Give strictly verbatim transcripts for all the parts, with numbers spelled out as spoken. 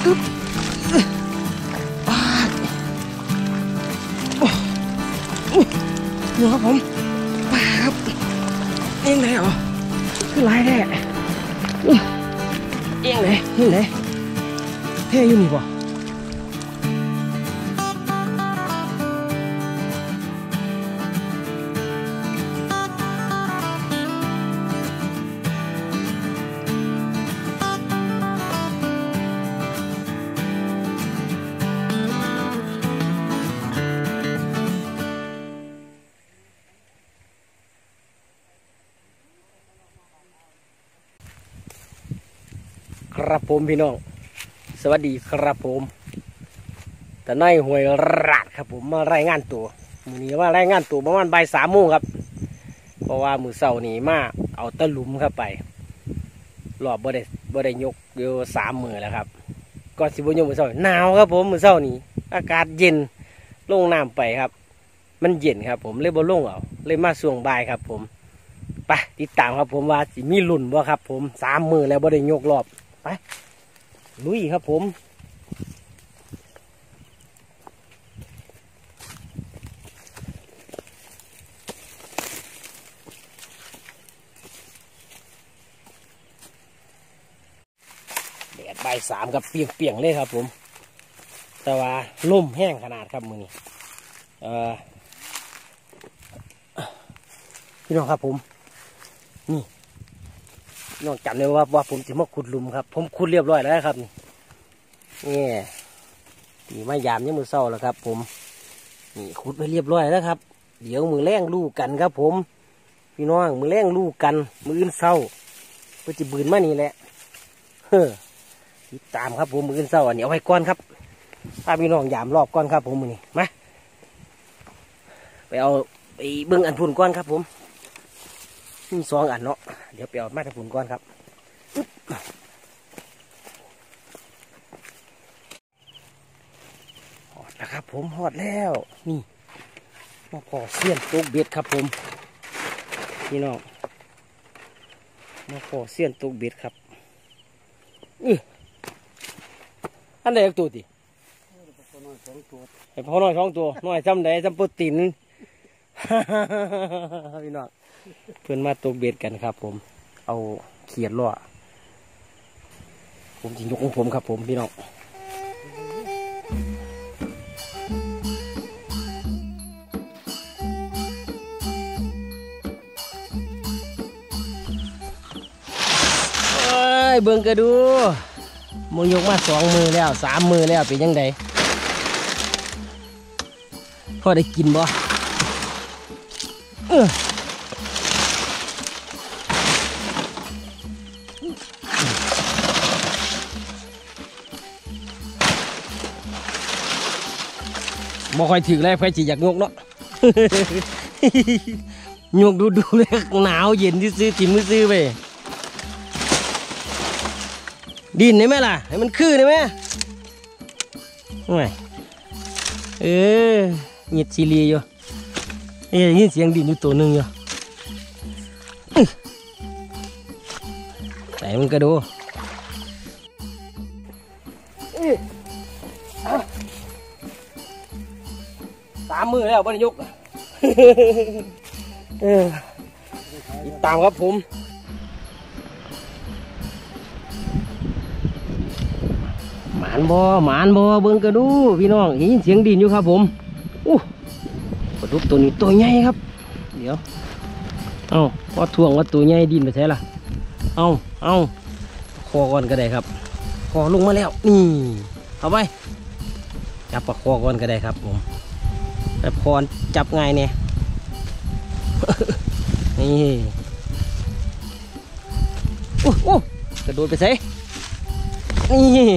อึ๊บดูครับผมปลาครับเองเลยเหรอคือไรแน่เองเลยเองเลยเท่อยู่นี่บ่ครับผมพี่น้องสวัสดีครับผมแต่นายหวยราดครับผมมารายงานตัวมือนี้ว่ารายงานตัวประมาณบ่ายสามโมงครับเพราะว่ามือเสาร์นี้มาเอาตะลุมเข้าไปรอบบ่ได้บ่ได้ยกเดียวสามมือแล้วครับก่อนสิบโมงมือเสาร์หนาวครับผมมือเสาร์นี้อากาศเย็นลงน้ำไปครับมันเย็นครับผมเลยบ่ลงเอาเลยมาส่วงบ่ายครับผมไปติดตามครับผมว่าสิมีลุ่นบ่ครับผมสามมือแล้วบ่ได้ยกรอบไปลุยครับผมแดดบ่ายสามกับเปียงๆเลยครับผมแต่ว่าลมแห้งขนาดครับมือนี้เอ่อพี่น้องครับผมนี่น้องจำเลยว่าว่าผมจะมาขุดหลุมครับผมขุดเรียบร้อยแล้วครับนี่นี่นี่มายามยังมือเศร้าแล้วครับผมนี่ขุดไปเรียบร้อยแล้วครับเดี๋ยวมือแรงลูกกันครับผมพี่น้องมือแรงลูกกันมืออื่นเศร้าเพื่อจะบืนมานี่แหละเฮ้อติดตามครับผมมืออื่นเศร้าอันนี้เอาไว้ก่อนครับถ้าพี่น้องยามรอบก่อนครับผมมือนี้มาไปเอาไปเบิ้งอันพุ่นก่อนครับผมมีสองอันเนาะเดี๋ยวไปเอามาตะพุ่นก่อนครับหอดแล้วครับผมหอดแล้วนี่มาพอเสี้ยนตกเบ็ดครับผมพี่น้องมาพอเสี้ยนตกเบ็ดครับอืออันใดตัวติไอ้พ่อน้อยสองตัวน้อยจำได้จำปุตินพี่น้องเพื่อนมาตกเบ็ดกันครับผมเอาเขียดล่อผมจริงยกของผมครับผมพี่น้องเบิ่งกระดูมึงยกมาสองมือแล้วสามมือแล้วเป็นยังไงพอได้กินบ่เออบ่ค่อยถึงเลยไฟจีอยากงกเนาะงกดูดูเลยหนาวเย็นที่ซื้อจิ้มมือซื้อไปดินได้ไหมล่ะให้มันคืนได้ไหมไม่เออเงียบซีรีอยู่เอ้ยยินเสียงดินอยู่ตัวหนึ่งอยู่ใส่มันกระโดดสามมือแล้วบรรยุกเออติดตามครับผมหมานบ่หมานบ่เบิ่งกระดูพี่น้องยินเสียงดินอยู่ครับผมอู้ปลาดุกตัวนี้ตัวใหญ่ครับเดี๋ยวเอาพอถ่วงว่าตัวใหญ่ดินไปใช่ล่ะเอาเอาคอก่อนก็ได้ครับคอลงมาแล้วนี่เอาไปจับปลาคอก่อนก็ได้ครับผมแต่พรจับง่ายเนี่ยนี่โอ้โอ้กระโดดไปใส่นี่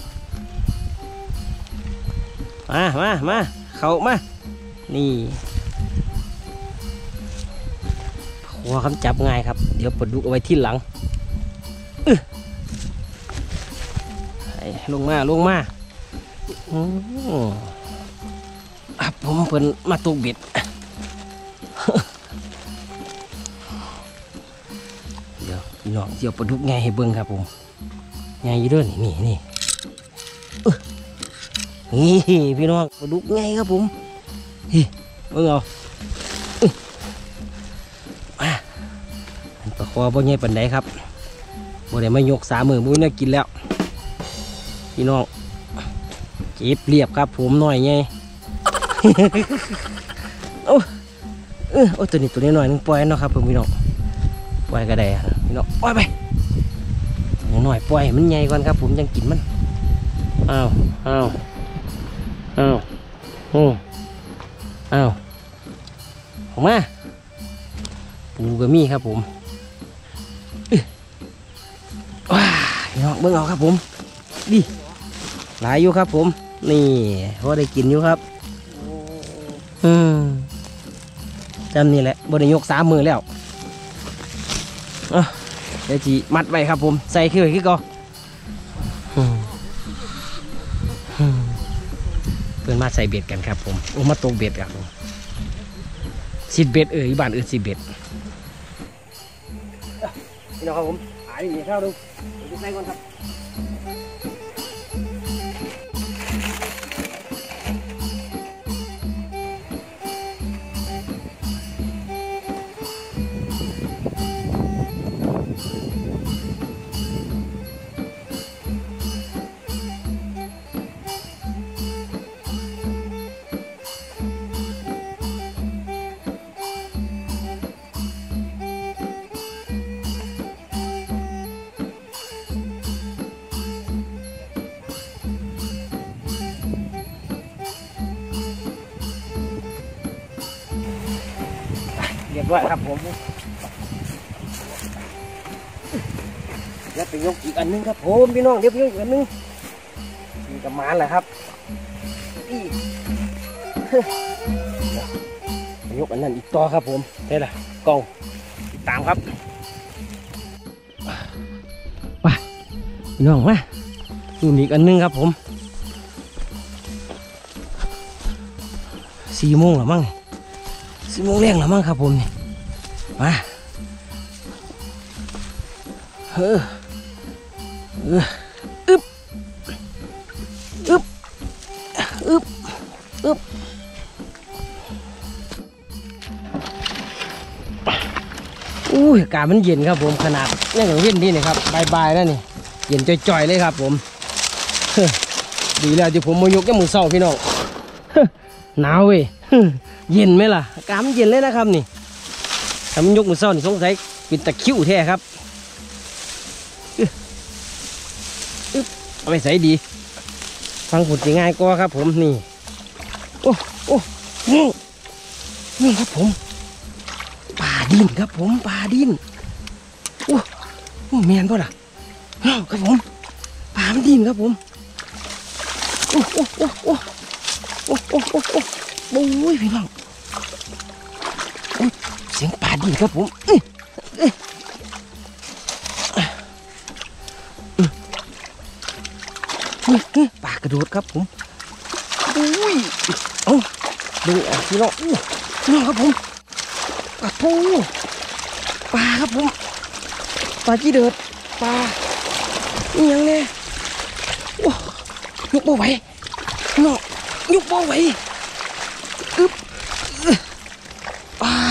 มามามาเข้ามานี่หัวคำจับง่ายครับเดี๋ยวปลดดุกเอาไว้ที่หลังลงมาลงมาอ่ะผมเพิ่นมาตกเบ็ดเดี๋ยวพี่น้องเดี๋ยวปลดดุกง่ายให้เบิ่งครับผมง่ายอยู่ด้วยนี่นี่นี่พี่น้องปลาดุกไงครับผมเฮ้ยเบิ่งเอามาปลาคอบ่ใหญ่ปานใดครับบ่ได้มายกสามมือมุ้ยน่ากินแล้วพี่น้องเก็บเรียบครับผมหน่อยไงโอ้เออโอ้ตัวนี้ตัวนี้หน่อยนึงปล่อยเนาะครับพี่น้องปล่อยก็ได้พี่น้องปล่อยไปหน่อยปล่อยมันใหญ่ก่อนครับผมยังกินมันอ้าวอ้าวอ้าวโอ้อ้าวออกมาปูกระมี่ครับผมว้าพี่น้องเบิ่งเอาครับผมดิหลายอยู่ครับผมนี่พอได้กินอยู่ครับอืมจำนี่แหละบริยกสามมือแล้วเดี๋ยวจีมัดไว้ครับผมใส่ขึ้นไปขึ้นก่อนเพื่อนมาใส่เบ็ดกันครับผมโอ้มาตกเบ็ดครับผมสิบเบ็ดเออบ้านอื่นสิบเบ็ดพี่น้องครับผมหายหนีเข้าดูดูใส่ก่อนครับเรียบร้อยครับผมแล้วไปยกอีกอันนึงครับผมพี่น้องเดี๋ยวไปยกอีกอันนึงมีกระมานแหละครับไปยกอันนั้นอีกต่อครับผมได้ละกองติดตามครับไปพี่น้องมาดูอีกอันนึงครับผมสี่โมงหรือมั้งสี่โมงแรงหรือมั้งครับผมนี่มาเฮ้อเอออึ๊บอึ๊บอึ๊บอึ๊บอู้ยอากาศมันเย็นครับผมขนาดนี่ของเย็นดีนะครับบายๆแล้วนี่เย็นจ่อยๆเลยครับผมดีแล้วที่ผมมายกแค่มือเศร้าพี่น้องหนาวเว้ยเย็นไหมล่ะอากาศมันเย็นเลยนะครับนี่ถ้ามันยกมือเศร้านี่สงสัยเป็นตะคิวแท้ครับเอาไปใส่ดีฟังผุดยังไงก็ครับผมนี่โอ้โอ้นี่นี่ครับผมป่าดินครับผมป่าดินโอ้โอ้เมียนป่ะล่ะครับผมป่ามันดินครับผมโอ้โอ้โอ้โอ้โอ้โอ้โอ้โอ้โอ้ยพี่น้องเสียงป่าดินครับผมปลากระโดดครับผมอุ้ยเอาดูออกพี่น้องอู้น้องครับผมปลาทูปลาครับผมปลาจีเดือดปลานี่ยังเนี่ยโอ้ยกบ่ไหวน้องยกบ่ไหวอึ๊บปลา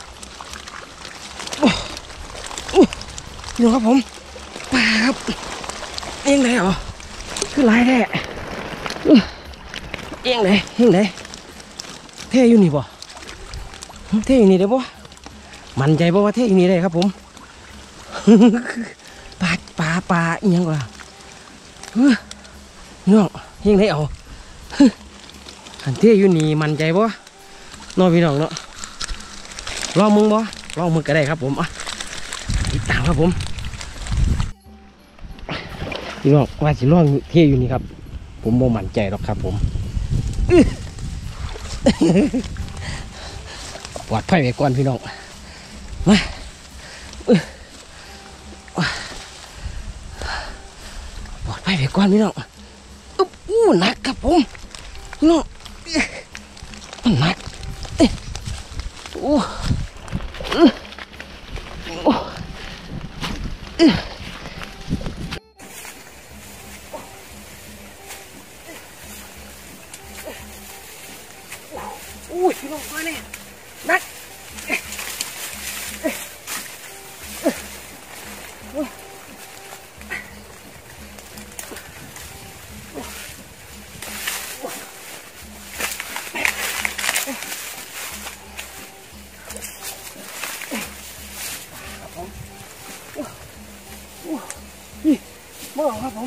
โอ้พี่น้องครับผมปลาครับเองไหนเหรอคือลายแท้เอียงไหนเอียงไหนเท่อยู่นี่บ่เท่อยู่นี่ได้บ่มันใจบ่ว่าเท่อยู่นี่ได้ครับผมปลาปลาปลาอีหยังกว่าน้องเอียงไหนเอาอันเท่อยู่นี่มันใจบ่น้องพี่น้องเนาะลองมึงบ่ลองมึงก็ได้ครับผมอ่ะติดตามครับผมพี่น้องว่าสิล่องเท่อยู่นี่ครับผมโมมั่นใจหรอกครับผมปลอดภัยไว้ก่อนพี่น้องมาปลอดภัยไว้ก่อนพี่น้องอู้หนักครับผมพี่น้องหนักโอ้พี่น้องมาเนี่ยนักมองครับผม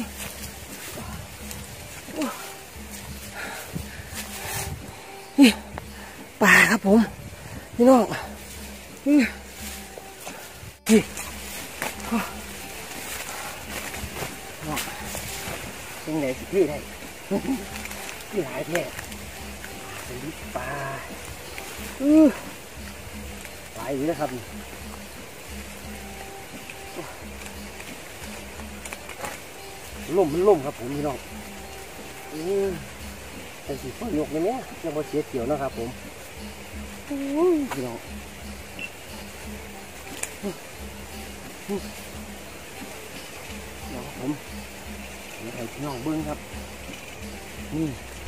ป่าครับผมพี่น้องนี่ยังไงสิพี่ได้ที่หายแท้เป็นลิปป่าหลายอยู่นะครับล่มมันล่มครับผมพี่น้องอืมเป็นสีฟ้ายกเลยเนี่ยยังพอเสียเกี่ยวนะครับผมพี่น้องน้องผมนี่ให้พี่น้องเบิ้งครับนี่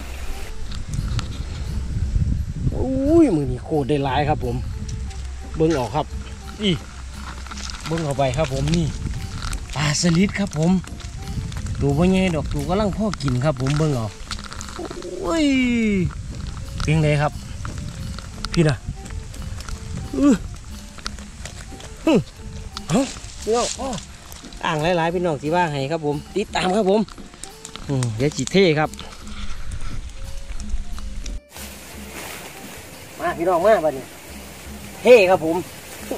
โอ้ยมือนี่โคตรได้หลายครับผมเบิ้งออกครับอีเบิ้งออกไปครับผมนี่ปลาสลิดครับผมดูว่าไงดอกดูกำลังพ่อกินครับผมเบิ้งออกโอ้ยเพียงเลยครับพี่นะอือเอาพี่น้องอ้ออ่างหลายๆพี่น้องสิว่าให้ครับผมติดตามครับผมเดี๋ยวจีเท่ครับมาพี่น้องมาบ้านนี้เท่ครับผม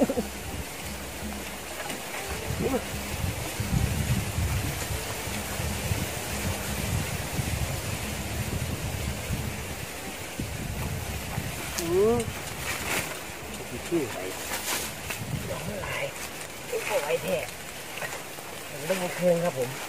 อืมชื่ออะไรดอกอะไรไอ้โอ้ยแท้ผมต้องมาเคืองครับผม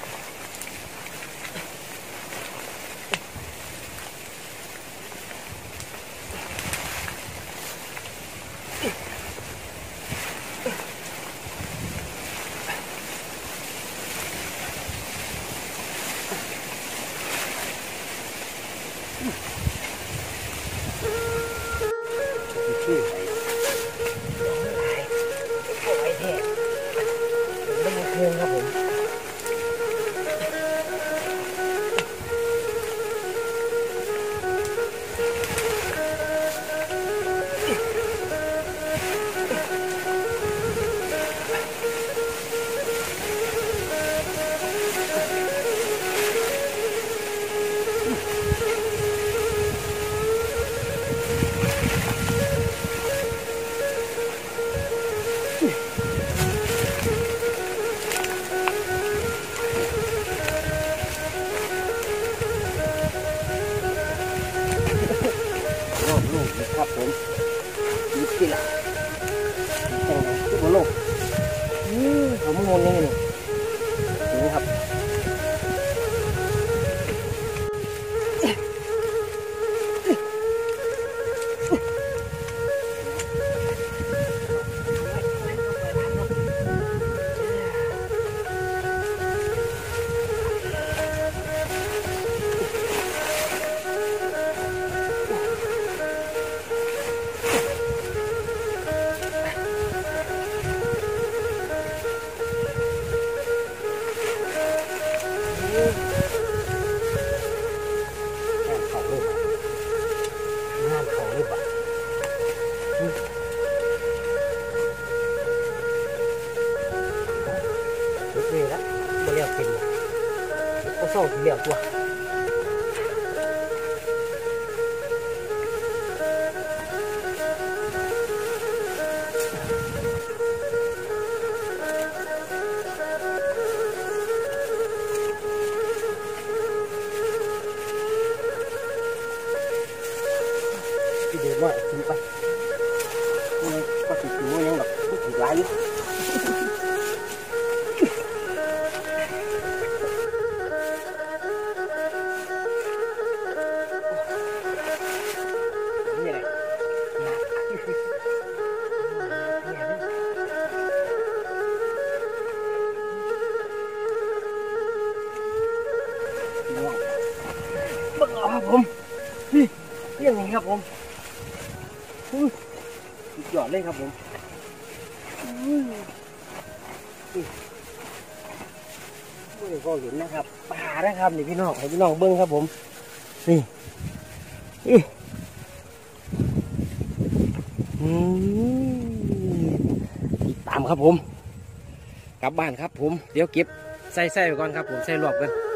ชื่ออะไรดอกอะไรไอ้โอ้ยแท้ผมต้องมาเคืองครับผมครับผมนี่ที่ละจังไงที่บนโลกนี่ผมงงยังไงนี่ครับนี่ละมาเลี้ยวกินก็ส่งเลี้ยวตัวที่เดินว่ากินไปก็ติดอยู่ยังแบบติดหลายอยู่บังเอาครับผมนี่เรื่องนี้ครับผมสุดยอดเลยครับผมนี่ก็เห็นนะครับปลานะครับนี่พี่น้องให้พี่น้องเบิ้งครับผมนี่ติดตามครับผมกลับบ้านครับผมเดี๋ยวเก็บใส่ใส่ไปก่อนครับผมใส่รอบกัน